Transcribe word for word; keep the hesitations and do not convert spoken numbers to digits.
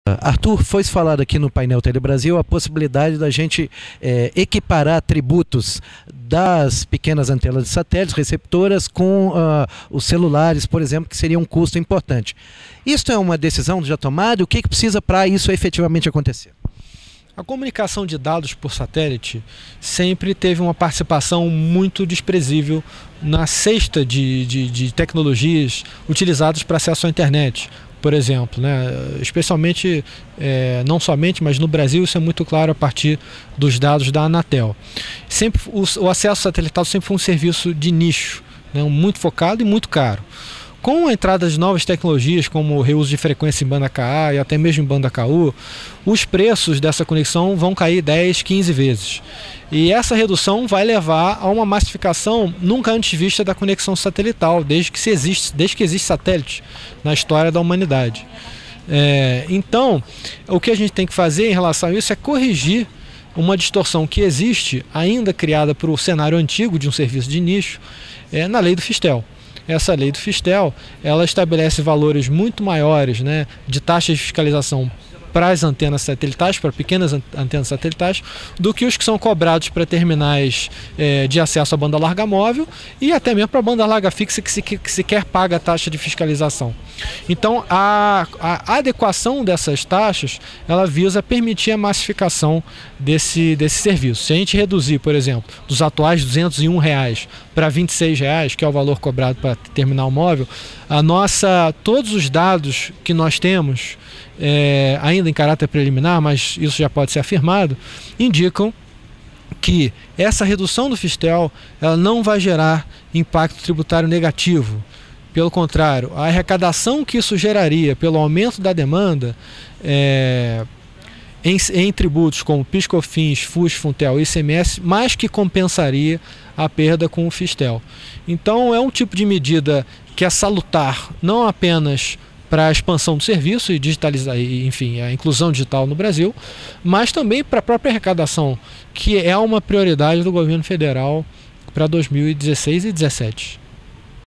Arthur, foi falado aqui no painel Telebrasil a possibilidade da gente é, equiparar tributos das pequenas antenas de satélites receptoras com uh, os celulares, por exemplo, que seria um custo importante. Isso é uma decisão já tomada? O que, que precisa para isso efetivamente acontecer? A comunicação de dados por satélite sempre teve uma participação muito desprezível na cesta de, de, de tecnologias utilizadas para acesso à internet. Por exemplo, né? Especialmente, é, não somente, mas no Brasil isso é muito claro a partir dos dados da Anatel. Sempre, o, o acesso satelital sempre foi um serviço de nicho, né? Muito focado e muito caro. Com a entrada de novas tecnologias, como o reuso de frequência em banda Ka e até mesmo em banda Ka U, os preços dessa conexão vão cair dez, quinze vezes. E essa redução vai levar a uma massificação nunca antes vista da conexão satelital, desde que, se existe, desde que existe satélite na história da humanidade. É, então, o que a gente tem que fazer em relação a isso é corrigir uma distorção que existe, ainda criada para o cenário antigo de um serviço de nicho, é, na lei do Fistel. Essa lei do Fistel, ela estabelece valores muito maiores, né, de taxas de fiscalização para as antenas satelitais, para pequenas antenas satelitais, do que os que são cobrados para terminais é, de acesso à banda larga móvel e até mesmo para a banda larga fixa que, se, que sequer paga a taxa de fiscalização. Então, a, a adequação dessas taxas, ela visa permitir a massificação desse, desse serviço. Se a gente reduzir, por exemplo, dos atuais duzentos e um reais para vinte e seis reais, que é o valor cobrado para terminal móvel, a nossa, todos os dados que nós temos, é, ainda em caráter preliminar, mas isso já pode ser afirmado, indicam que essa redução do Fistel ela não vai gerar impacto tributário negativo. Pelo contrário, a arrecadação que isso geraria pelo aumento da demanda é, em, em tributos como P I S, COFINS, F U S, Funtel e I C M S, mais que compensaria a perda com o Fistel. Então é um tipo de medida que é salutar não apenas para a expansão do serviço e digitalizar, enfim, a inclusão digital no Brasil, mas também para a própria arrecadação, que é uma prioridade do governo federal para dois mil e dezesseis e dois mil e dezessete.